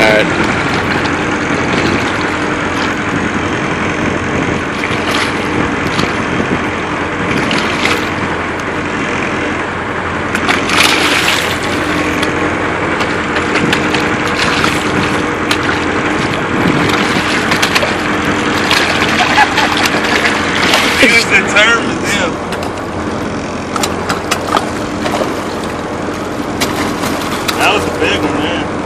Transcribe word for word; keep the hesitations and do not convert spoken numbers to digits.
Alright. He was determined, him. That was a big one, man.